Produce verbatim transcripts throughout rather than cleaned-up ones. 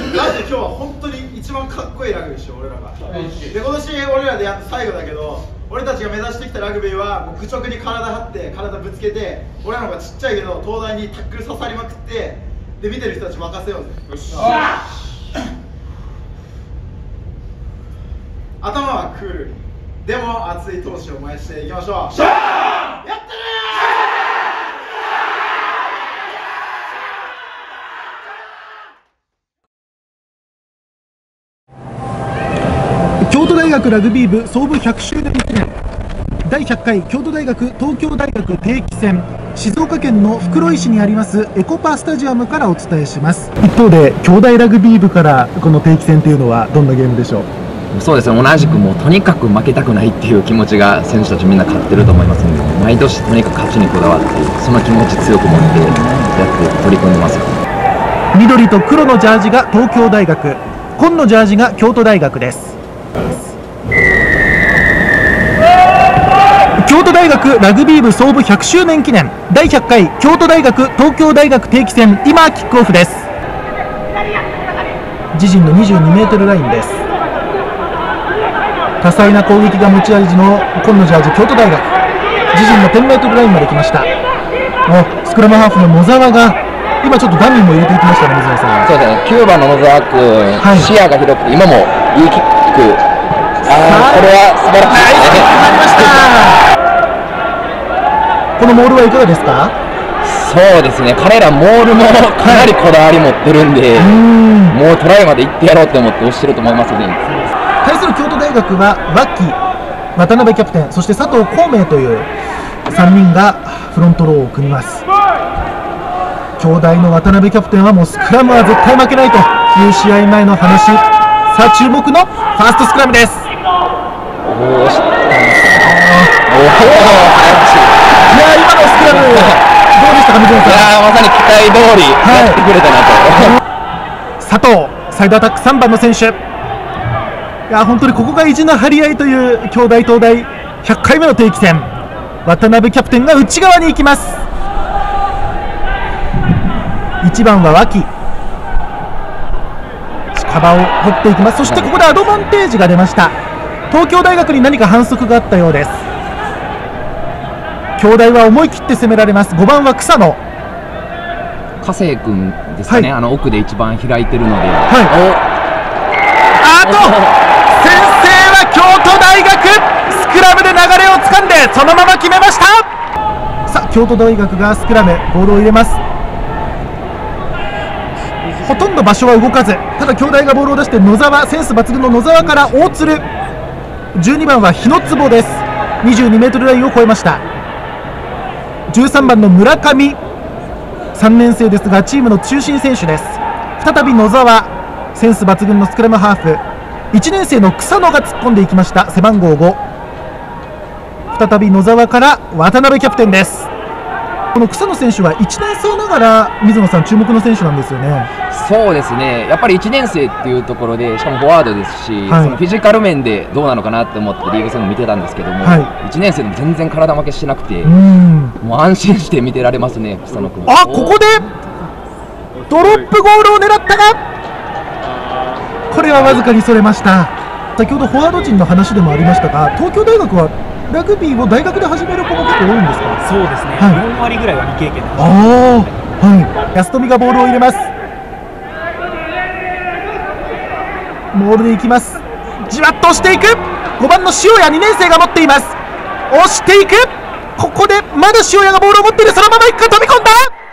マジで今日は本当に一番かっこいいラグビーでしょ、俺らが。で、今年俺らでやって最後だけど、俺たちが目指してきたラグビーはもう愚直に体張って体ぶつけて、俺らの方がちっちゃいけど東大にタックル刺さりまくって、で見てる人たち任せようぜ。よっしゃ。頭はクールにでも熱い闘志を燃やしていきましょう。やったねー。京都大学ラグビー部創部ひゃくしゅうねん記念だいひゃっかい京都大学東京大学定期戦、静岡県の袋井市にありますエコパスタジアムからお伝えします。一方で京大ラグビー部からこの定期戦というのはどんなゲームでしょう？ そうですね、同じくもうとにかく負けたくないっていう気持ちが選手たちみんな勝ってると思いますので、毎年とにかく勝ちにこだわってその気持ち強く持ってやって取り組んでますよ。 緑と黒のジャージが東京大学、紺のジャージが京都大学です。京都大学ラグビー部創部ひゃくしゅうねん記念だいひゃっかい京都大学東京大学定期戦、今キックオフです。自陣の にじゅうにメートルラインです。多彩な攻撃が持ち味の紺のジャージ京都大学、自陣のじゅうメートルラインまで来ました。スクラムハーフの野沢が今ちょっとダミーも入れていきましたね、水野さん。 そうですね、きゅうばんの野沢君、はい、視野が広くて今もいいキック、あーこれは素晴らしいですね。 入りました。このモールはいかがですか？ そうですね、彼らモールもかなりこだわり持ってるんで、んもうトライまで行ってやろうと思って押してると思いますね。 対する京都大学は脇、渡辺キャプテン、そして佐藤孔明というさんにんがフロントローを組みます。京大の渡辺キャプテンはもうスクラムは絶対負けないという試合前の話。さあ注目のファーストスクラムです。おお、知ってましたね。おお、いや今のスクラムどうでしたか、水野さん。 いやまさに期待通りやってくれたなと、 はい、佐藤サイドアタックさんばんの選手、いや本当にここが意地の張り合いという京大東大ひゃっかいめの定期戦。渡辺キャプテンが内側に行きます。いちばんは脇、近場を掘っていきます。そしてここでアドバンテージが出ました。東京大学に何か反則があったようです。京大は思い切って攻められます。ごばんは草野、 加瀬君ですかね、はい、あの奥で一番開いてるので、はい、 あと先制は京都大学、スクラムで流れを掴んでそのまま決めました。さあ京都大学がスクラムボールを入れます。ほとんど場所は動かず、ただ京大がボールを出して野沢、センス抜群の野沢から大鶴、じゅうにばんは日野坪です。にじゅうにメートルラインを超えました。じゅうさんばんの村上、さんねん生ですがチームの中心選手です。再び野沢、センス抜群のスクラムハーフ、いちねん生の草野が突っ込んでいきました。背番号ご、再び野沢から渡辺キャプテンです。この草野選手はいちねん生ながら水野さん注目の選手なんですよね。 そうですね、やっぱりいちねん生っていうところでしかもフォワードですし、はい、そのフィジカル面でどうなのかなって思ってリーグ戦も見てたんですけども、はい、いちねん生でも全然体負けしてなくて、うんもう安心して見てられますね、草野君。 あ、ここでドロップゴールを狙ったがこれはわずかにそれました。先ほどフォワード陣の話でもありましたが、東京大学はラグビーを大学で始める子も結構多いんですか？ そうですね、はい、よんわりぐらいは未経験です。 ああ、はい、安富がボールを入れます。モールでいきます。じわっと押していく。ごばんの塩谷にねん生が持っています。押していく。ここでまだ塩谷がボールを持っている。そのままいくか、飛び込んだ。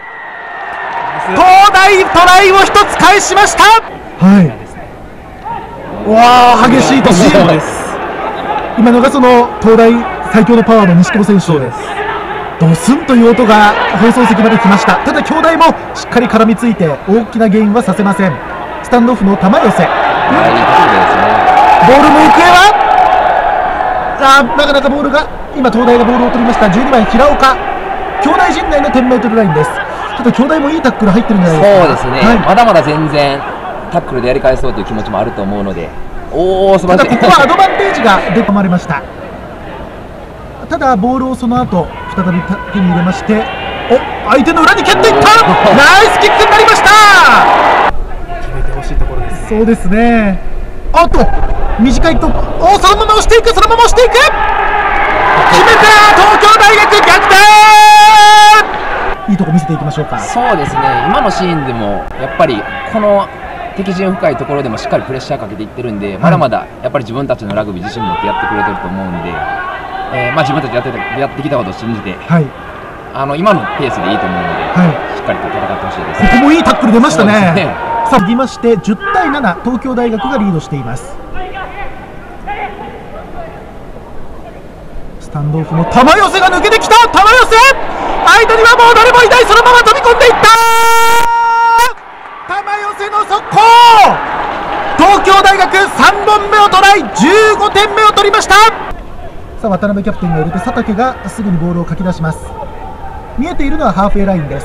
東大トライをひとつ返しました。はい、わあ激しい突進です。今のがその東大最強のパワーの西久保選手です。ドスンという音が放送席まで来ました。ただ京大もしっかり絡みついて大きなゲインはさせません。スタンドオフの玉寄せ、ボールの行方はあなかなかボールが今東大がボールを取りました。じゅうにばん平岡、京大陣内のじゅうメートルラインです。ちょっと京大もいいタックル入ってるんじゃないですか。 そうですね、はい、まだまだ全然タックルでやり返そうという気持ちもあると思うので、おお素晴らしい。 ただここはアドバンテージが出込まれました。ただボールをその後再び手に入れまして、お相手の裏に蹴っていったナイスキックになりました。 決めてほしいところでそうですね。あっと短いと、おそのまま押していく、そのまま押していく、決めた東京大学逆転。いいとこ見せていきましょうか。 そうですね、今のシーンでもやっぱりこの敵陣深いところでもしっかりプレッシャーかけていってるんで、はい、まだまだやっぱり自分たちのラグビー自信持ってやってくれてると思うんで、えーまあ、自分たちやってたやってきたことを信じて、はい、あの今のペースでいいと思うので、はい、しっかりと戦ってほしいです。 ここもいいタックル出ましたね。ね、さあ、続きましてじゅうたいなな、東京大学がリードしています。スタンドオフの玉寄せが抜けてきた。玉寄せ、間にはもう誰もいない。そのまま飛び込んでいった。玉寄せの速攻、東京大学さんぼんめをトライ、じゅうごてんめを取りました。さあ、渡辺キャプテンが入れて佐竹がすぐにボールをかき出します。見えているのはハーフウェイラインです。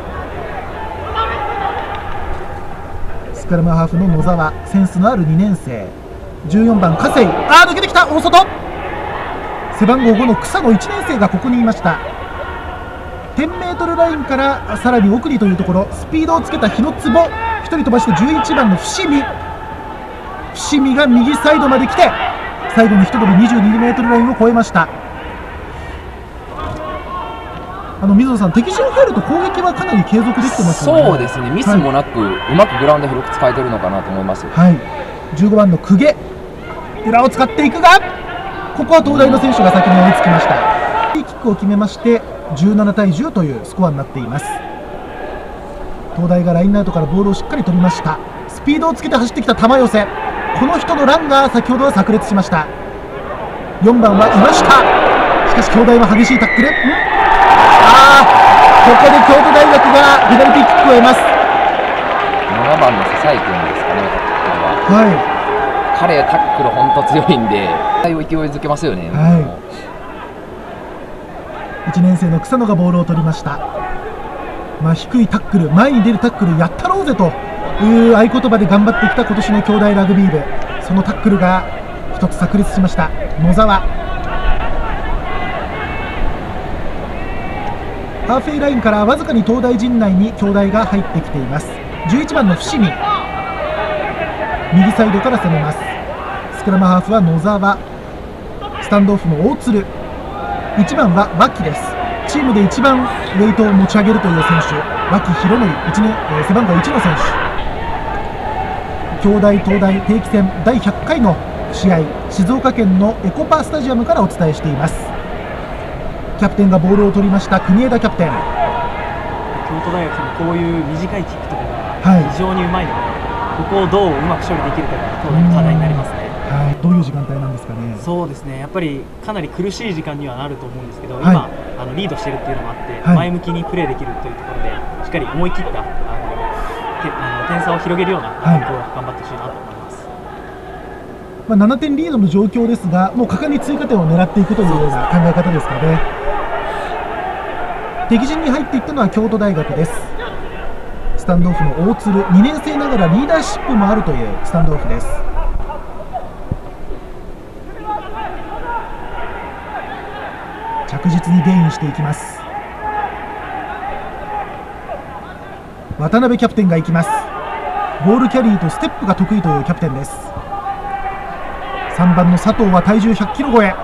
スクラムハーフの野沢、センスのあるにねんせい、じゅうよんばん加瀬井、あー抜けてきた。大外、背番号ごの草野いちねんせいがここにいました。じゅってんメートルラインからさらに奥にというところ、スピードをつけた日野坪、ひとり飛ばしてじゅういちばんの伏見、伏見が右サイドまで来て最後に一飛びにじゅうにメートルラインを越えました。あの水野さん、敵陣入ると攻撃はかなり継続できてますよね。 そうですね、ミスもなく、はい、うまくグラウンド広く使えてるのかなと思います。 はい、じゅうごばんの公家、裏を使っていくが、ここは東大の選手が先に追いつきました。キックを決めましてじゅうななたいじゅうというスコアになっています。東大がラインアウトからボールをしっかり取りました。スピードをつけて走ってきた玉寄せ、この人のランが先ほどは炸裂しました。よんばんは岩下、しかし京大は激しいタックル、んあー、ここで京都大学がペナルティーキックを得ます。 ななばんの笹井君ですかね、これは。はい、彼タックル本当強いんで、勢いづけますよね。はい、 いちねんせいの草野がボールを取りました。まあ、低いタックル、前に出るタックルやったろうぜという合言葉で頑張ってきた今年の京大ラグビー部、そのタックルが一つ炸裂しました。野沢、ハーフウェイラインからわずかに東大陣内に京大が入ってきています。じゅういちばんの伏見、右サイドから攻めます。スクラムハーフは野沢、スタンドオフの大鶴、いちばんは脇です。チームで一番ウェイトを持ち上げるという選手、脇弘則、いちねん、えー、背番号いちの選手。京大東大定期戦だいひゃっかいの試合、静岡県のエコパスタジアムからお伝えしています。キャプテンがボールを取りました。国枝キャプテン、 京都大学さんこういう短いキックとかが非常にうまいので、はい、ここをどううまく処理できるかが東大の課題になりますね。 はい、どういう時間帯なんですかね。 そうですね、やっぱりかなり苦しい時間にはなると思うんですけど、はい、今あのリードしているっていうのもあって、はい、前向きにプレーできるというところで、しっかり思い切ったあのてあの点差を広げるようなキックを頑張ってほしいなと思います。 まあ、ななてんリードの状況ですが、もう果敢に追加点を狙っていくというような考え方ですかね。敵陣に入っていったのは京都大学です。スタンドオフの大鶴、にねんせいながらリーダーシップもあるというスタンドオフです。着実にゲインしていきます。渡辺キャプテンが行きます。ボールキャリーとステップが得意というキャプテンです。さんばんの佐藤は体重ひゃっキロ超え。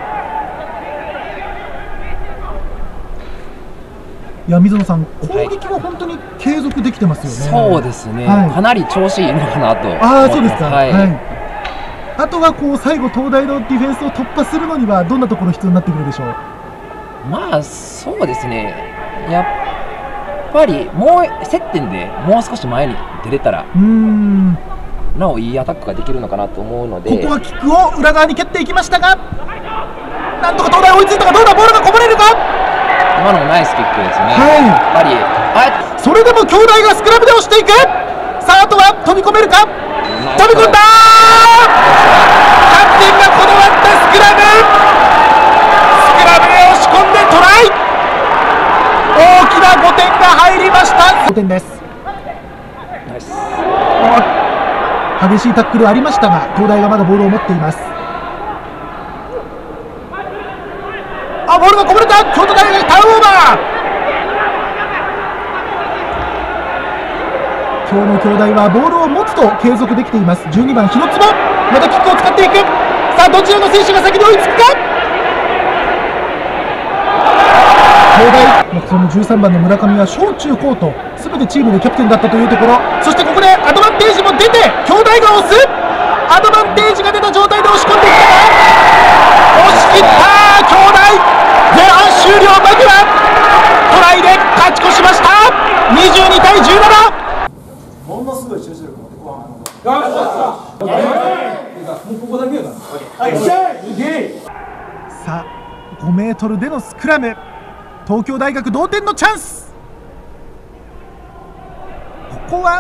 いや水野さん、攻撃は本当に継続できてますよね。 はい、そうですね、はい、かなり調子いいのかなと思ってます。 ああ、そうですか。はい、はい、あとはこう最後東大のディフェンスを突破するのにはどんなところ必要になってくるでしょう。 まあそうですね、やっぱりもう接点でもう少し前に出れたらうーんなおいいアタックができるのかなと思うので、 ここはキックを裏側に蹴っていきましたが、なんとか東大追いついたが、どうだ、ボールがこぼれるか。 今のもナイスキックですね。はい、やっぱりあそれでも京大がスクラムで押していく。さあ、あとは飛び込めるか。飛び込んだー。キャプテンがこだわったスクラム、スクラムで押し込んでトライ。大きなごてんが入りました。ごてんです。 ナイス。 激しいタックルありましたが、東大がまだボールを持っています。あ、ボールがこぼれた。京都大学ターンオーバー。京今日の兄弟はボールを持つと継続できています。じゅうにばん広坪、またキックを使っていく。さあどちらの選手が先に追いつくか。兄弟、そのじゅうさんばんの村上は小中高と全てチームでキャプテンだったというところ。そしてここでアドバンテージも出て兄弟が押す。アドバンテージが出た状態で押し込んでいった。押し切った兄弟。前半終了間際トライで勝ち越しました。にじゅうにたいじゅうなな。 ものすごい集中力持って後半さあごメートルでのスクラム、東京大学同点のチャンス。ここは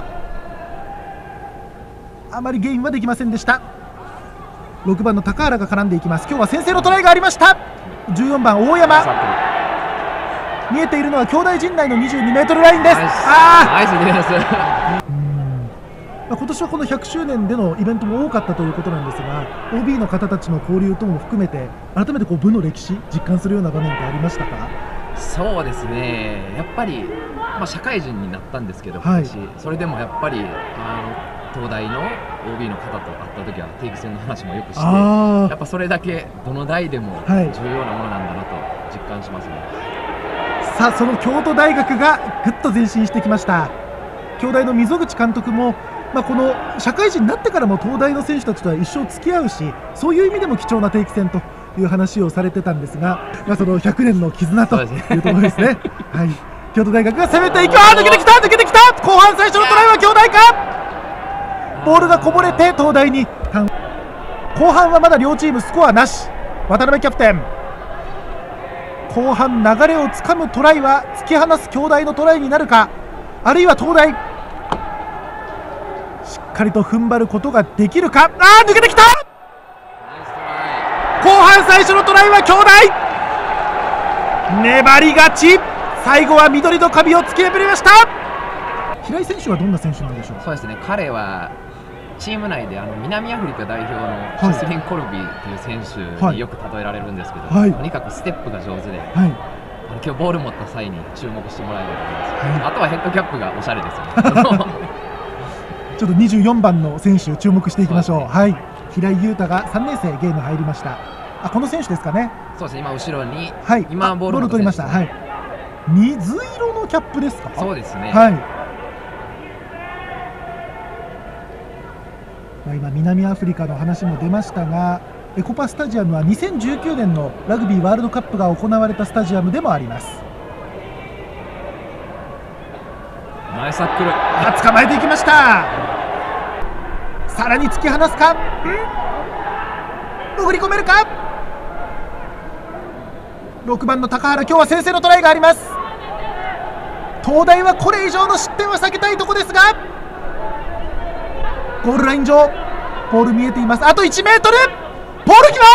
あまりゲインはできませんでした。ろくばんの高原が絡んでいきます。今日は先制のトライがありました。じゅうよんばん大山、見えているのは兄弟陣内のにじゅうにメートルラインです。あナイスディフェンス。 まあ今年はこのひゃくしゅうねんでのイベントも多かったということなんですが、 オービー の方たちの交流とも含めて改めてこう部の歴史実感するような場面ってありましたか？ そうですね、やっぱり、まあ、社会人になったんですけど、 はい、 私それでもやっぱりあの東大の オービー の方と会った時は定期戦の話もよくして、やっぱそれだけどの代でも重要なものなんだなと実感しますね。 さあその京都大学がぐっと前進してきました。京大の溝口監督も、まあ、この社会人になってからも東大の選手たちとは一生付き合うし、そういう意味でも貴重な定期戦という話をされてたんですが、まあ、そのひゃくねんの絆というところですね。はい、京都大学が攻めていく。あー抜けてきた抜けてきた。後半最初のトライは京大か。ボールがこぼれて東大に。後半はまだ両チームスコアなし。渡辺キャプテン、後半流れをつかむトライは突き放す京大のトライになるか、あるいは東大しっかりと踏ん張ることができるか。あー抜けてきた。後半最初のトライは京大、粘り勝ち。最後は緑の壁を突き破りました。平井選手はどんな選手なんでしょう？ そうですね、彼はチーム内であの南アフリカ代表のシスリン・コルビーという選手によく例えられるんですけど、はい、とにかくステップが上手で、はい、あの今日ボール持った際に注目してもらえればと思います、はい、あとはヘッドキャップがおしゃれですよね。 ちょっとにじゅうよんばんの選手注目していきましょう。ね、はい、平井優太がさんねん生ゲーム入りました。あ、この選手ですかね。 そうですね、今後ろに、 はい、 今ボールを取りました。はい、水色のキャップですか。 そうですね。 はい。まあ今南アフリカの話も出ましたが、エコパスタジアムはにせんじゅうきゅうねんのラグビーワールドカップが行われたスタジアムでもあります。 ナイスタックル。 あ、捕まえていきました。さらに突き放すか。ん潜り込めるか。ろくばんの高原、今日は先制のトライがあります。東大はこれ以上の失点は避けたいところですが、ゴールライン上ボール見えています。あといちメートル。ポール際、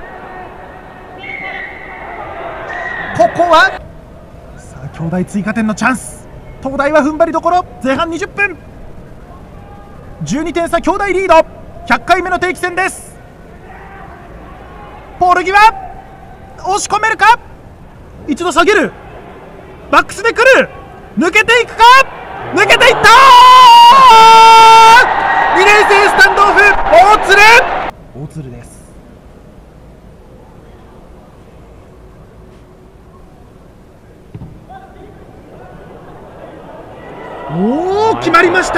ここはさあ兄弟追加点のチャンス。東大は踏ん張りどころ。前半にじゅっぷん、じゅうにてん差、兄弟リード。ひゃっかいめの定期戦です。ポール際押し込めるか。一度下げる。バックスで来る。抜けていくか。抜けていった。にねん生スタンドオフ、大鶴大鶴です。おお、決まりました。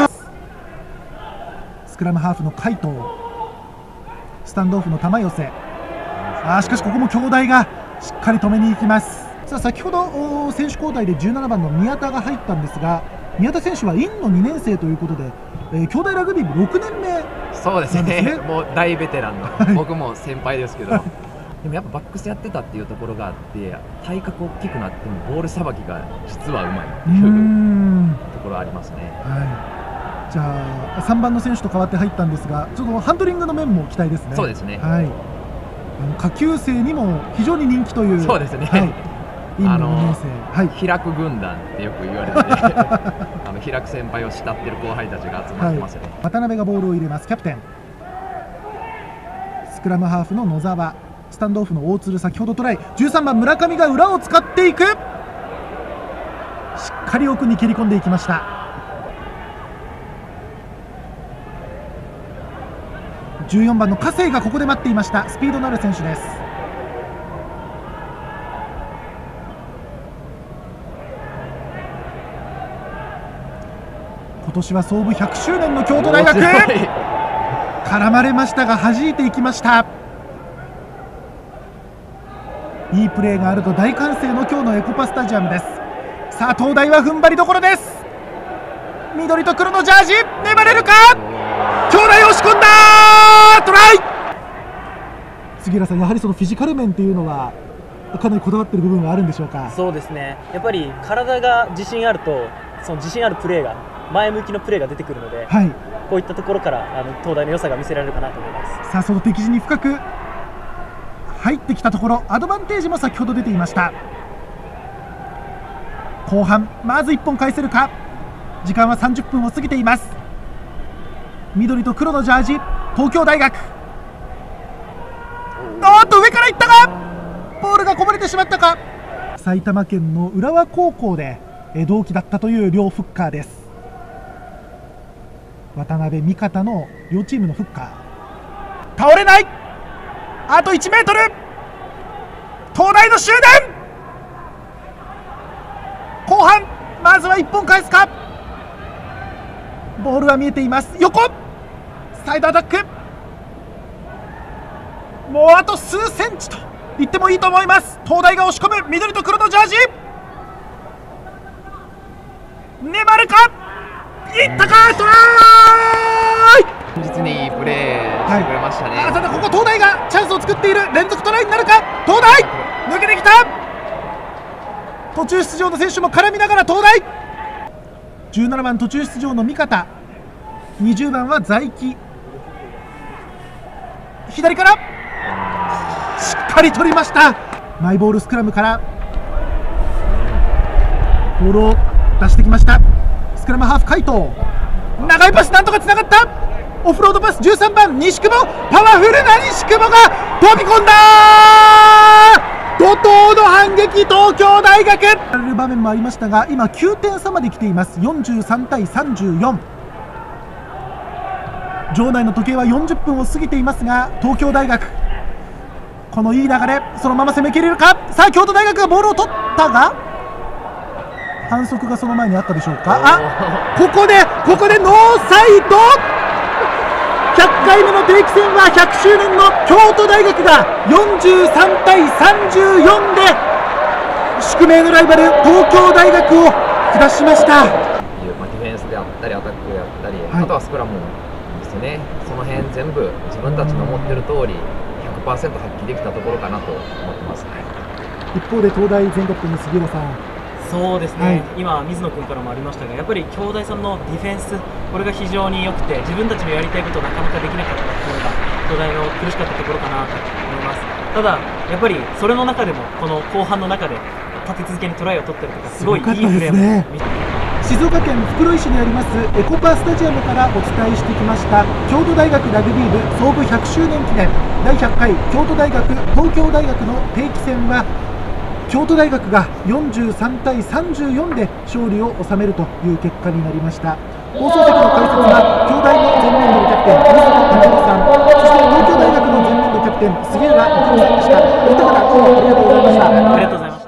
スクラムハーフの海藤、スタンドオフの玉寄せ。あーしかしここも兄弟がしっかり止めに行きます。さあ先ほど選手交代でじゅうななばんの宮田が入ったんですが、宮田選手は院のにねん生ということで、えー、兄弟ラグビーもろくねんめ。 そうですね、もう大ベテランの、はい、僕も先輩ですけどでもやっぱバックスやってたっていうところがあって、体格大きくなってもボールさばきが実はうまいっていうところありますね。 はい、じゃあさんばんの選手と代わって入ったんですが、ちょっとハンドリングの面も期待ですね。 そうですね、 はい、あの下級生にも非常に人気という。 そうですね、 はい、 あのはい、開く軍団ってよく言われてあの開く先輩を慕ってる後輩たちが集まってますよね。 はい、渡辺がボールを入れます。キャプテン、スクラムハーフの野沢、スタンドオフの大鶴、先ほどトライ。じゅうさんばん村上が裏を使っていく。しっかり奥に切り込んでいきました。 じゅうよんばんの加瀬がここで待っていました。スピードのある選手です。今年は創部ひゃくしゅうねんの京都大学、絡まれましたが弾いていきました。いいプレーがあると大歓声の今日のエコパスタジアムです。さあ東大は踏ん張りどころです。緑と黒のジャージ、粘れるか。兄弟押し込んだ、トライ。杉浦さん、やはりそのフィジカル面というのはかなりこだわっている部分はあるんでしょうか。 そうですね、やっぱり体が自信あるとその自信あるプレーが前向きのプレーが出てくるので、はい、こういったところからあの東大の良さが見せられるかなと思います。 さあその敵陣に深く入ってきたところ、アドバンテージも先ほど出ていました。後半まずいっぽん返せるか。時間はさんじゅっぷんを過ぎています。緑と黒のジャージ、東京大学。おっと上からいったがボールがこぼれてしまったか。埼玉県の浦和高校で同期だったという両フッカーです。渡辺味方の両チームのフッカー。倒れない、あといちメートル、東大の終電。後半まずはいっぽん返すか。ボールは見えています。横サイドアタック、もうあと数センチと言ってもいいと思います。東大が押し込む緑と黒のジャージ、粘るか、いったか、トライ。 実にいいプレーしてくれましたね。 はい、あただここ東大がチャンスを作っている。連続トライになるか。東大抜けてきた。途中出場の選手も絡みながら東大。じゅうななばん途中出場の味方、にじゅうばんは在木、左からしっかり取りました。マイボールスクラムからボールを出してきました。スクラムハーフ海藤、長いパスなんとかつながった。オフロードパスじゅうさんばん西久保、パワフルな西久保が飛び込んだ。怒涛の反撃、東京大学。る場面もありましたが、今きゅうてん差まで来ています。よんじゅうさんたいさんじゅうよん。場内の時計はよんじゅっぷんを過ぎていますが、東京大学このいい流れ、そのまま攻めきれるか。さあ京都大学がボールを取ったが反則がその前にあったでしょうか。あ、ここでここでノーサイド。ひゃっかいめの定期戦はひゃくしゅうねんの京都大学がよんじゅうさんたいさんじゅうよんで宿命のライバル東京大学を下しました。 ディフェンスであったりアタックであったり、はい、あとはスクラムですね。その辺全部自分たちの思ってる通り ひゃくパーセント 発揮できたところかなと思ってますね。 一方で東大全国の杉浦さん。 そうですね、はい、今、水野君からもありましたが、やっぱり京大さんのディフェンス、これが非常に良くて、自分たちのやりたいことをなかなかできなかったところが、京大の苦しかったところかなと思います。ただ、やっぱりそれの中でも、この後半の中で、立て続けにトライを取ったりとか、すごいいいプレーも、ね、 静岡県袋井市にありますエコパスタジアムからお伝えしてきました京都大学ラグビー部創部ひゃくしゅうねん記念だいひゃっかい京都大学東京大学の定期戦は京都大学がよんじゅうさんたいさんじゅうよんで勝利を収めるという結果になりました。放送席の解説は京大の前年度キャプテン水野拓郎さん、そして東京大学の前年度キャプテン杉浦幸美さんでした。お二方どうもありがとうございました。 ありがとうございます。